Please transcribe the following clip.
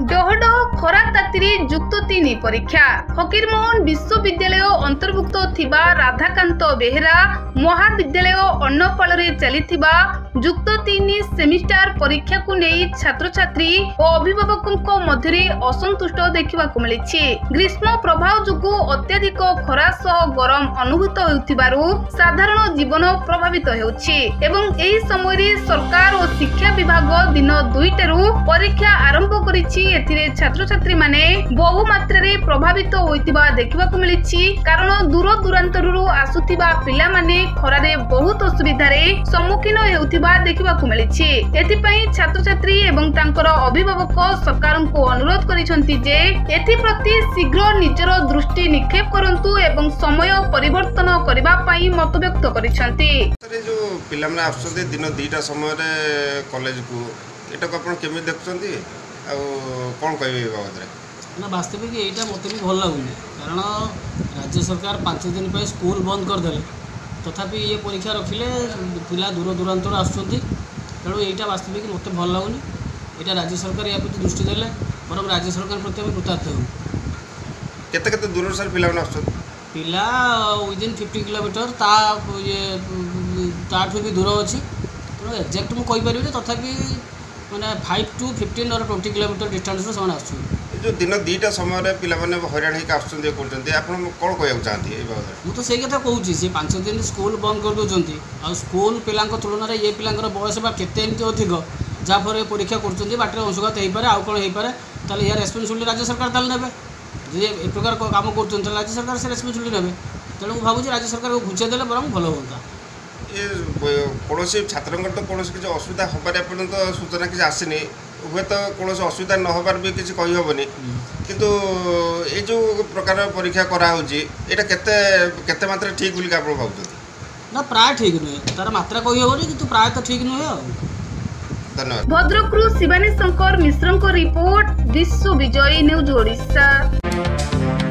डहडह खरा तातीरी जुक्त 3 परीक्षा फकीरमोहन विश्वविद्यालय अंतर्भुक्त थिबा राधाकांत बेहेरा महाविद्यालय अन्नपाल चलीथिबा जुक्त 3 सेमिस्टार परीक्षा को नहीं छात्र छात्री और अभिभावकों मध्य असंतुष्ट देखा मिली। ग्रीष्म प्रभाव जुगु अत्यधिक खरा सह गरम अनुभूत होउथिबारु साधारण जीवन प्रभावित होउछि एवं एही समय सरकार और शिक्षा विभाग दिन 2टारू परीक्षा आरंभ करिछि। एथिरे छात्र छात्री माने बहु मात्रा रे प्रभावित होइतिबा देखिबा मिली। कारण दूर दूरांतरु आसुथिबा पिला माने खरारे बहुत असुविधा रे सम्मुखीन हेउथिबा देखिबा मिली। एथिपई छात्र छात्री एवं तांकर अभिभावक सरकार को अनुरोध करिसंती जे एथि प्रति शीघ्र निजर दृष्टि निक्षेप करंतु एवं समय परिवर्तन करबा पई मत व्यक्त करिसंती। जो पिला माने आसुते दिन 2टा समय रे कॉलेज को एटा को आपण केमि देखछंती आ कोन कहबे बाबत रे ना वास्तविक एटा मते भी भल लागुनी। कारण राज्य सरकार 5 दिन पे स्कूल बंद कर देले तथापि ये परीक्षा रखिले पिला दूर दूरांतर आसुचंती तेणु एटा वास्तविक मते भल लागुनी। एटा राज्य सरकार या प्रति दृष्टि देले बरम राज्य सरकार प्रति हम कृतज्ञ हूँ। केते केते दूर सर पिला माने आसुचंती पिला विदिन 50 किलोमीटर ता ये ताठू भी दूर अच्छी तेणु एक्जाक्ट मुझे कहीपर तथापि मैंने 5 to 15 और 20 किलोमीटर डिस्टेंस से जो दिन 2टा समय पिला माने हैरान होकर आसुचंती करचंती आपण कोन कहया चाहती ए बाबत मु तो सही कथा कहूची से 5 दिन स्कूल बंद कर दोचंती आ स्कूल पिलांक तुलन रे ये पिलांकर बयस बा केते एमती अधिक जाफरे परीक्षा करचंती बाटरे अंशुघात हेई पारे आ कोन हेई पारे ताले या रेस्पोंसिबिलिटी राज्य सरकार ताले नेबे जे ए प्रकार काम करचंती राज्य सरकार से रेस्पोंसिबिलिटी नेबे तेणु मु भाबुची राज्य सरकार को घुचे देले बरम भलो होता। ये कौन छात्र तो कौन किसी असुविधा होबार पर्यंत सूचना किसी आसनी हुए तो कौन असुविधा न होबार भी किसी कहीहबनी किंतु ये जो प्रकार परीक्षा कराऊँगी यहाँ केते मात्रा ठीक बोलिक आप भावुँ ना प्राय ठीक नुहे तार मात्रा कहीहबनी किंतु प्राय तो ठीक नुहे। धन्यवाद। भद्रकरू शिवानी शंकर मिश्र रिपोर्ट विश्व विजयी न्यूज ओडिशा।